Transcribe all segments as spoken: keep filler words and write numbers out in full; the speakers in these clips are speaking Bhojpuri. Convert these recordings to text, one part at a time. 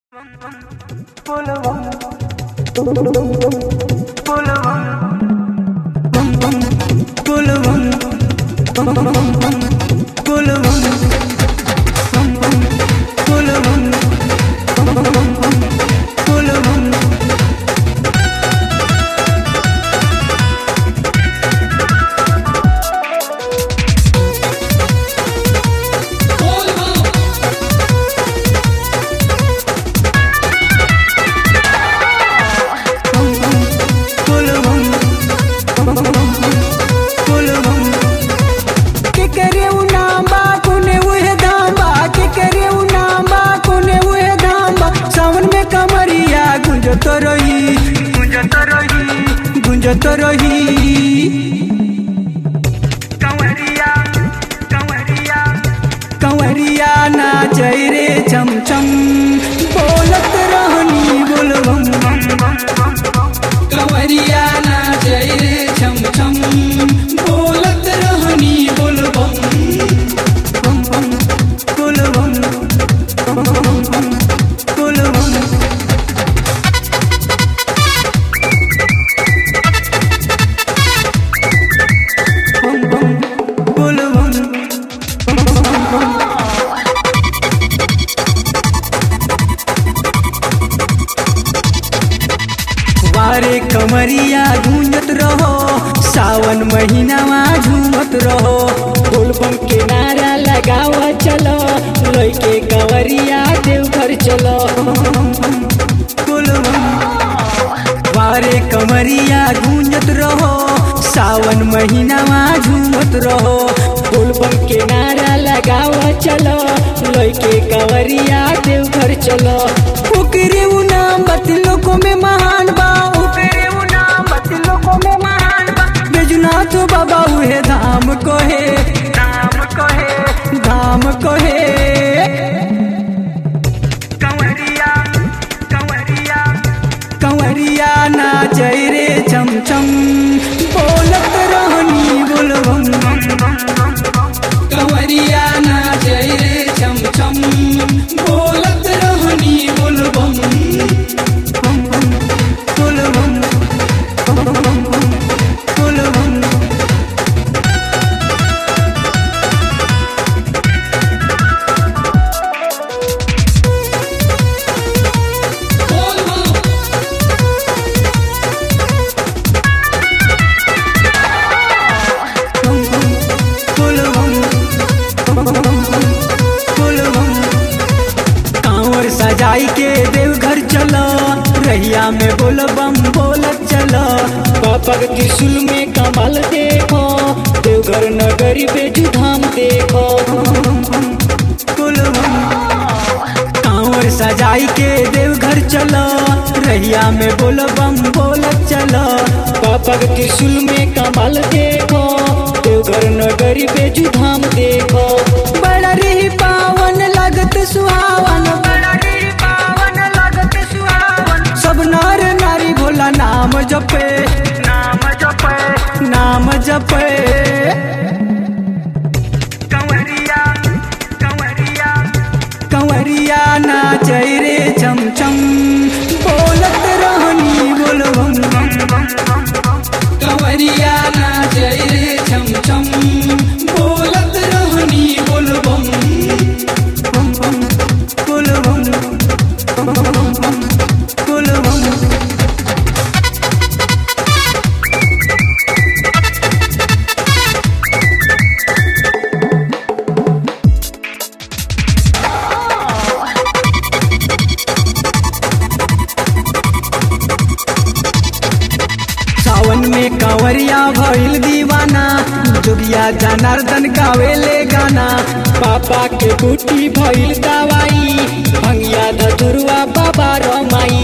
गुंजत रही गुंजत रही गुंजत रही कंवरिया कंवरिया कंवरिया नाचै रे चम चम बोलत रहनी बोलबम कंवरिया नाचै रे चम चम बोलत रहनी बोलबम बोलबम बोलबम वारे कमरिया गूंजत रहो सावन महीना में झूमत रहो बोलबम के नारा लगावा चलो लइके कंवरिया देवघर चलो वारे कमरिया गूंजत रहो सावन महीना में झूमत रहो बोलबम के नारा लगावा चलो लइके कंवरिया देवघर चलो ओकरे उ नाम बतलो को में महान बा ओकरे उ नाम बतलो को में महान बा बैजनाथ बाबा उहे धाम कहे धाम कहे धाम कहे कंवरिया कंवरिया कंवरिया नाचै रे चम चम बोलत रहनी बोलबम कंवरिया नाचै रे चम चम बोलत रहनी बोलबम बोलबम बोलबम सजाई के देवघर चलो रहिया में बोलबम बोलत चलो पापा के त्रिशूल में कमाल देखो देवघर नगरी बेजू धाम देखो कांवर सजाई के देवघर चलो रहिया में बोलबम बोलत चलो पापा के त्रिशूल में कमाल देखो देवघर नगरी बेजू धाम देखो बड़ा रे पावन लगत सुहावन सब नार नारी भोला नाम जपे नाम जपे नाम जपे कंवरिया कंवरिया कंवरिया नाचै रे चम चम बोलत रहनी बोलबम कंवरिया नाचै रे चम चम बोलत रहनी बोलबम बोलबम सावन में कंवरिया भइल दीवाना जोगिया जनार्दन गावेले गाना पापा के बूटी भइल दवाई भंगिया धतुरवा बाबा रमाई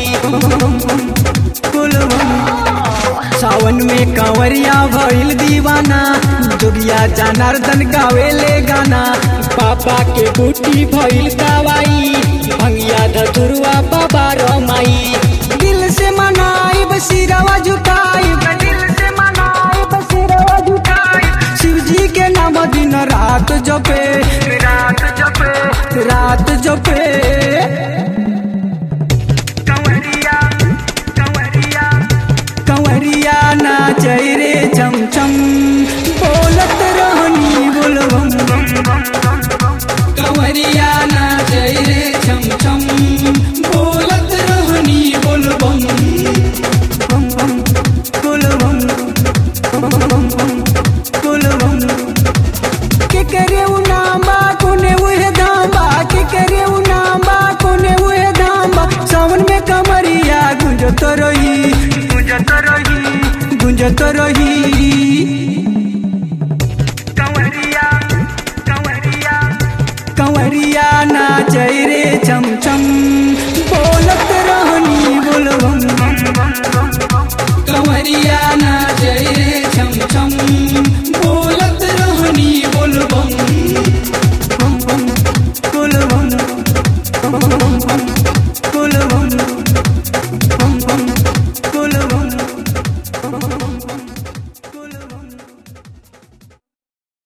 सावन में कंवरिया भइल दीवाना जोगिया जनार्दन गावेले गाना पापा के बूटी भइल दवाई भंगिया धतुरवा बाबा रमाई दिल से मनाई बसीरावा झुकाई दिल से मनाई बसीरावा झुकाई शिव जी के नाम दिन रात जपे रात जपे रात जपे चम चम बोलत रहनी बोलबम कंवरिया नाचे रे चम चम बोलत रहनी बोलबम बोलबम बोलबम के करे उनामा कोने उहे दामा के करे उनामा कोने उहे दामा सावन में कमरिया गुंजत रही गुंजत रही गुंजत रही कंवरिया कंवरिया कंवरिया नाचे रे चम चम बोलत रहनी बोलबम कंवरिया नाचे रे चम चम बोलत रहनी बोलबम बोलबम बोलबम